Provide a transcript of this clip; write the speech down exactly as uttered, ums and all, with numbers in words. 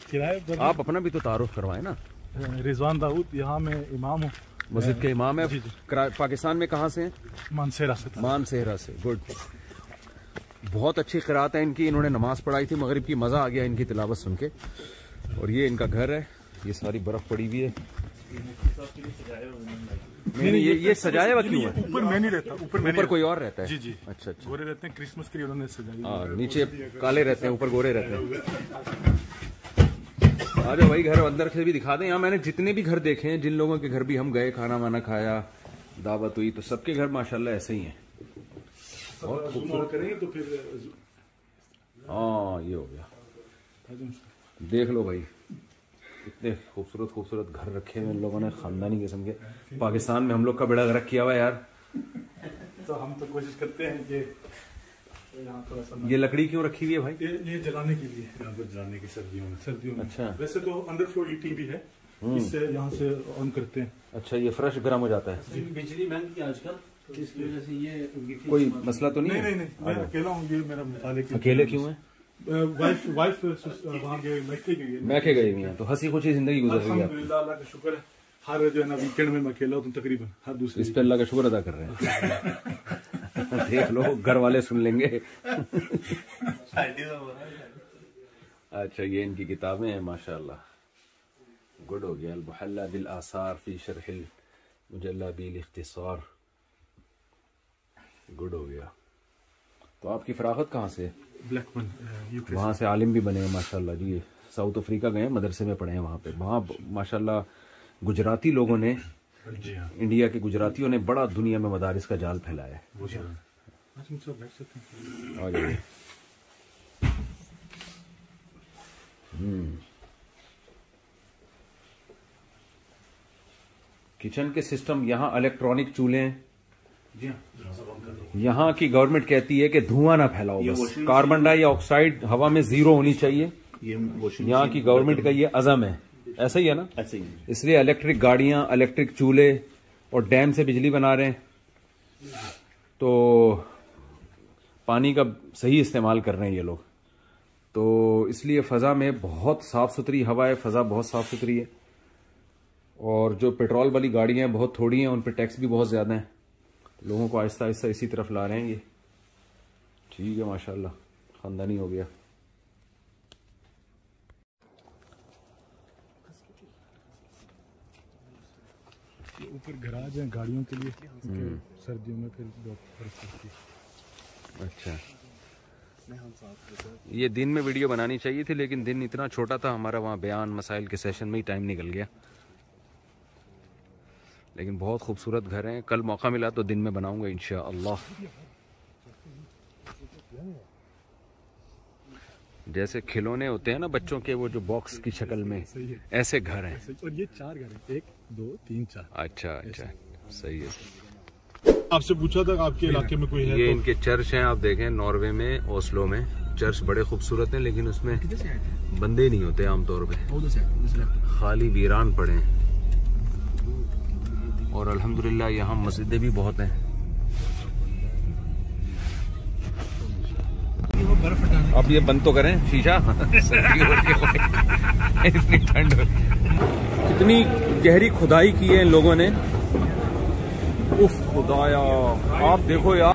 किराए पर। आप अपना भी तो तारुफ करवाए ना। रिजवान दाऊद, यहाँ मैं इमाम हूँ, मस्जिद के इमाम है। पाकिस्तान में कहाँ से हैं? मानसेरा से। मानसेरा से, गुड। बहुत अच्छी क़िरात है इनकी, इन्होंने नमाज पढ़ाई थी मगरिब की, मज़ा आ गया इनकी तिलावत सुन के। और ये इनका घर है, ये सारी बर्फ़ पड़ी हुई है। नहीं नहीं, ये ये सजाया हुआ क्यों है? ऊपर मैं नहीं रहता, ऊपर मैं ऊपर कोई और रहता है। जी जी। अच्छा अच्छा। गोरे रहते हैं, क्रिसमस के लिए उन्होंने सजाया। हाँ, नीचे काले रहते हैं, ऊपर गोरे रहते हैं। आ जाओ भाई, घर अंदर से भी दिखा दें। यहाँ मैंने जितने भी घर देखे हैं, जिन लोगों के घर भी हम गए, खाना वाना खाया, दावत हुई, तो सबके घर माशाल्लाह ऐसे ही हैं। बहुत खूबसूरत करेंगे तो फिर। हाँ, ये हो गया। देख लो भाई, इतने खूबसूरत खूबसूरत घर रखे हुए इन लोगों ने, खानदानी किस्म के। पाकिस्तान में हम लोग का बड़ा घर किया हुआ है यार। तो हम तो कोशिश करते हैं कि ये लकड़ी क्यों रखी हुई है भाई? ये, ये जलाने के लिए, यहाँ पर जलाने की सर्दियों में। सर्दियों में अच्छा। वैसे तो अंडर फ्लोर ईटिंग भी है, इससे यहाँ से ऑन करते हैं। अच्छा, ये फ्रेश गर्म हो जाता है। बिजली महंगी है आजकल, तो इसकी वजह से ये कोई मसला तो नहीं नहीं है? नहीं नहीं, मैं अकेला हूँ, ये मेरा मुताले की। अकेले क्यों है? वाइफ वाइफ वहाँ गए, मैके गई है। मैके गई हुई हैं, तो हंसी खुशी जिंदगी गुजर रही है। अल्हम्दुलिल्लाह, अल्लाह का शुक्र है। हर जो है ना वीकेंड में मैं अकेला हूँ तकरीबन हर दूसरे। इस पे अल्लाह का शुक्र अदा कर रहे हैं। देख लो, घर वाले सुन लेंगे। अच्छा, ये इनकी किताबें हैं माशाल्लाह। गुड हो गया। अल-मुहल्ला बिल आसार फी शरहिल मुजल्ला बिल इख्तिसार। गुड हो गया। तो आपकी फरागत कहाँ से? Blackburn, UK. वहाँ से आलिम भी बने हैं माशाल्लाह जी। साउथ अफ्रीका गए, मदरसे में पढ़े हैं वहाँ पे। वहाँ माशाल्लाह गुजराती लोगों ने, जी हाँ, इंडिया के गुजरातियों ने बड़ा दुनिया में मदारिस का जाल फैलाया है। आ जाइए। हम्म किचन के सिस्टम यहाँ इलेक्ट्रॉनिक चूल्हे हैं। जी हाँ। यहाँ की गवर्नमेंट कहती है कि धुआं ना फैलाओ, बस कार्बन डाइऑक्साइड हवा में जीरो होनी चाहिए। यहाँ की गवर्नमेंट का ये अज़म है। ऐसा ही है ना? ऐसे ही। इसलिए इलेक्ट्रिक गाड़ियां, इलेक्ट्रिक चूल्हे और डैम से बिजली बना रहे हैं, तो पानी का सही इस्तेमाल कर रहे हैं ये लोग। तो इसलिए फ़ज़ा में बहुत साफ़ सुथरी हवा है, फ़ज़ा बहुत साफ़ सुथरी है। और जो पेट्रोल वाली गाड़ियां बहुत थोड़ी हैं, उन पर टैक्स भी बहुत ज़्यादा है। लोगों को आहिस्ता आहिस्ता इसी तरफ ला रहे हैं ये। ठीक है, माशाल्लाह, ख़ानदानी हो गया। ऊपर गराज है गाड़ियों के लिए, सर्दियों में फिर बर्फ पड़ती है। अच्छा, ये दिन में वीडियो बनानी चाहिए थी, लेकिन दिन इतना छोटा था हमारा, वहाँ बयान मसाइल के सेशन में ही टाइम निकल गया। लेकिन बहुत खूबसूरत घर हैं। कल मौका मिला तो दिन में बनाऊंगा इंशाअल्लाह। जैसे खिलौने होते हैं ना बच्चों के, वो जो बॉक्स की शक्ल में, ऐसे घर हैं। और ये चार घर हैं, एक दो तीन चार। अच्छा अच्छा, सही है। आपसे पूछा था आपके इलाके में कोई है? ये तो... इनके चर्च हैं, आप देखें, नॉर्वे में, ओस्लो में। चर्च बड़े खूबसूरत हैं, लेकिन उसमें बंदे नहीं होते आमतौर पे, खाली वीरान पड़े हैं। और अल्हम्दुलिल्लाह यहाँ मस्जिदें भी बहुत हैं। अब ये बंद तो करें शीशा। इतनी ठंड, कितनी गहरी खुदाई की है इन लोगों ने। उफ खुदाया, आप देखो यार।